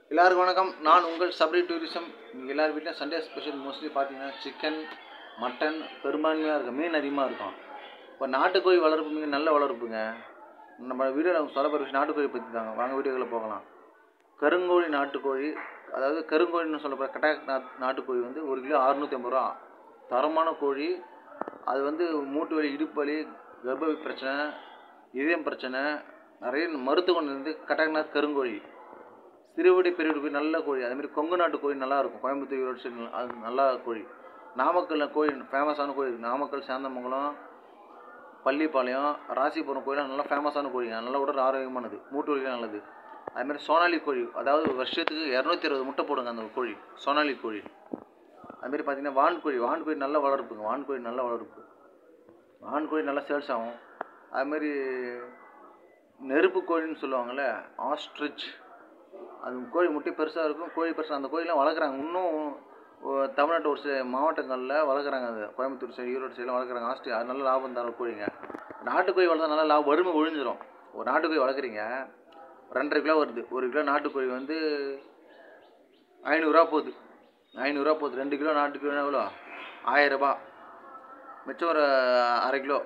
எல்லாருக்கும் வணக்கம். நான் உங்கள் சபரி டூரிசம். இங்கே எல்லார் வீட்டிலும் சண்டே ஸ்பெஷல் மோஸ்ட்லி பார்த்தீங்கன்னா சிக்கன், மட்டன் பெரும்பான்மையாக இருக்கும். மீன் அதிகமாக இருக்கும். இப்போ நாட்டுக்கோழி வளர்ப்பு மீன் நல்ல வளர்ப்புங்க. நம்ம வீடியோவில் சொல்ல போகிற விஷயம் நாட்டுக்கோழி பற்றி தாங்க. வாங்க வீடியோவில் போகலாம். கருங்கோழி நாட்டுக்கோழி, அதாவது கருங்கோழின்னு சொல்லப்படுற கட்டாக் நாட்டுக்கோழி வந்து 1 கிலோ 650 ரூபா. தரமான கோழி. அது வந்து மூட்டு வலி, இடுப்பு வலி, கர்ப்ப பிரச்சனை, இதயம் பிரச்சனை, நிறைய மருத்துவ குணம் இருந்து கட்டாக்நாத் கருங்கோழி. சிறுவடி பெருவடி கோழி நல்ல கோழி. அதேமாதிரி கொங்கு நாட்டு கோழி நல்லாயிருக்கும். கோயம்புத்தூர், ஈரோடு சைடு அது நல்லா கோழி. நாமக்கல்ல கோழி ஃபேமஸான கோழி இருக்குது. நாமக்கல், சேந்தமங்கலம், பள்ளிப்பாளையம், ராசிபுரம் கோழிலாம் நல்லா ஃபேமஸான கோழிங்க. நல்லா உடல் ஆரோக்கியமானது, மூட்டு வலிக்கு நல்லது. அதுமாதிரி சோனாலி கோழி, அதாவது வருஷத்துக்கு 260 முட்டை போடுங்க அந்த கோழி, சோனாலி கோழி. அதுமாரி பார்த்தீங்கன்னா வான்கோழி நல்லா வளர்ப்புங்க. வான்கோழி நல்ல வளர்ப்பு. வான்கோழி நல்லா சேல்ஸ் ஆகும். அதுமாரி நெருப்பு கோழின்னு சொல்லுவாங்கள்ல, ஆஸ்ட்ரிச், அது கோழி முட்டை பெருசாக இருக்கும். கோழி பெருசாக அந்த கோழிலாம் வளர்க்குறாங்க. இன்னும் தமிழ்நாட்டு ஒரு சில மாவட்டங்களில் வளர்க்குறாங்க. அது கோயம்புத்தூர் சைடு, ஈரோடு சைடில் வளர்க்குறாங்க. அது நல்ல லாபம் தர கோழிங்க. நாட்டுக்கோழி வளர்த்தா நல்லா லாபம், வறுமை ஒழிஞ்சிடும். ஒரு நாட்டுக்கோழி வளர்க்குறீங்க, 2.5 கிலோ வருது. 1 கிலோ நாட்டுக்கோழி வந்து 500 ரூபா போகுது. 2 கிலோ நாட்டுக்கோழி எவ்வளோ? 1000 ரூபா. மிச்சம் ஒரு அரை கிலோ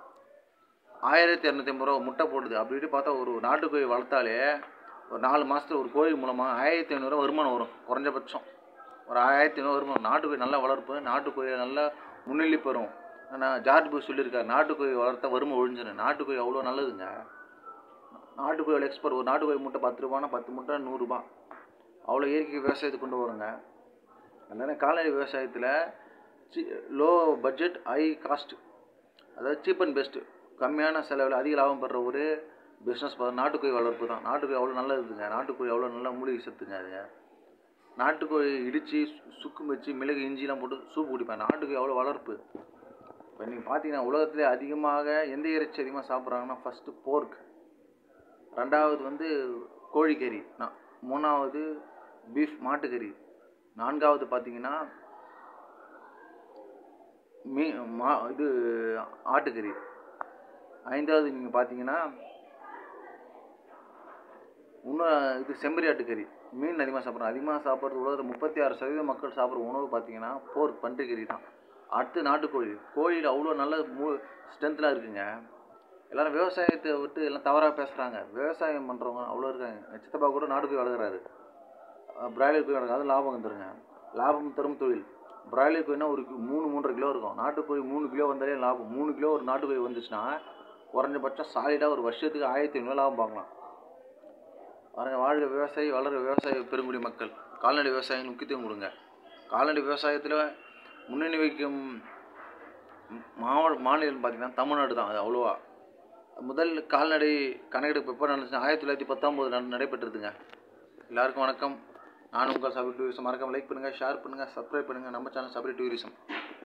1250 ரூபா முட்டை போடுது. அப்படி இப்படி பார்த்தா ஒரு நாட்டுக்கோழி வளர்த்தாலே ஒரு 4 மாதத்தில் ஒரு கோழி மூலமாக 1500 வருமானம் வரும். குறைஞ்சபட்சம் ஒரு 1500 வருமானம். நாட்டுக்கோழி நல்லா வளர்ப்பு. நாட்டுக்கோழி நல்லா முன்னிலை பெறும். ஆனால் ஜார்ஜ் புஷ் சொல்லியிருக்காரு, நாட்டுக்கோழி வளர்த்தா வறுமை ஒழிஞ்சிடும். நாட்டுக்கோழி அவ்வளோ நல்லதுங்க. நாட்டுக்கோழி எக்ஸ்போர்ட். ஒரு நாட்டுக்கோழி முட்டை 10 ரூபானா 10 முட்டை 100 ரூபா. அவ்வளோ இயற்கை விவசாயத்தை கொண்டு வருங்க. அதனால் கால்நடை விவசாயத்தில் லோ பட்ஜெட் ஹை காஸ்ட், அதாவது சீப் அண்ட் பெஸ்ட்டு, கம்மியான செலவில் அதிக லாபம் பெற ஒரு பிஸ்னஸ் நாட்டுக்கோழி வளர்ப்பு தான். நாட்டுக்கோழி அவ்வளோ நல்லதுங்க. நாட்டுக்கோழி அவ்வளோ நல்ல மூலிகை சத்துங்க. அதுங்க நாட்டுக்கோழி இடித்து சுக்கு வச்சு மிளகு இஞ்சிலாம் போட்டு சூப்பு குடிப்பேன். நாட்டுக்கோழி அவ்வளோ வளர்ப்பு. இப்போ நீங்கள் பார்த்தீங்கன்னா உலகத்திலே அதிகமாக எந்த இறைச்சி அதிகமாக சாப்பிட்றாங்கன்னா ஃபஸ்ட்டு போர்க், 2வது வந்து கோழிக்கறி, 3வது பீஃப் மாட்டுக்கறி, 4வது பார்த்தீங்கன்னா இது ஆட்டுக்கறி, 5வது நீங்கள் பார்த்தீங்கன்னா இன்னும் இது செம்மறி ஆட்டுக்கறி. மீன் அதிகமாக சாப்பிட்றோம். அதிகமாக சாப்பிட்றது உலகத்தில் 36% மக்கள் சாப்பிட்ற உணவு பார்த்தீங்கன்னா போர்க், பன்றிக்கறி தான். அடுத்து நாட்டுக்கோழி. கோழியில் அவ்வளோ நல்ல ஸ்ட்ரென்த்லாம் இருக்குங்க. எல்லோரும் விவசாயத்தை விட்டு எல்லாம் தவறாக பேசுகிறாங்க. விவசாயம் பண்ணுறவங்க அவ்வளோ இருக்காங்க. சித்தப்பா கூட நாட்டுக்கோழி வளர்க்குறாரு. பிராய்லர் கோழி வளர்க்குறாரு. அது லாபம் வந்துருங்க. லாபம் தரும் தொழில். பிராய்லர் கோழினா ஒரு 3-3.5 கிலோ இருக்கும். நாட்டுக்கோழி 3 கிலோ வந்தாலே லாபம். 3 கிலோ ஒரு நாட்டுக்கோழி வந்துச்சுன்னா குறைஞ்சபட்சம் சாலிடாக ஒரு வருஷத்துக்கு 1500 லாபம் பார்க்கலாம். வாழ்க விவசாயி, வளர விவசாய பெருங்குடி மக்கள். கால்நடை விவசாயம் முக்கியத்துவம் கொடுங்க. கால்நடை விவசாயத்தில் முன்னணி வைக்கும் மாநிலம் பார்த்திங்கன்னா தமிழ்நாடு தான். அது அவ்வளோவா முதல் கால்நடை கணக்கெடுப்பு எப்போ நடந்துச்சுன்னா 1919 நடைபெற்றதுங்க. எல்லாருக்கும் வணக்கம். நான் உங்கள் சபரி டூரிசம். மறக்காம லைக் பண்ணுங்கள், ஷேர் பண்ணுங்கள், சப்ஸ்கிரைப் பண்ணுங்கள் நம்ம சேனல் சபரி டூரிசம்.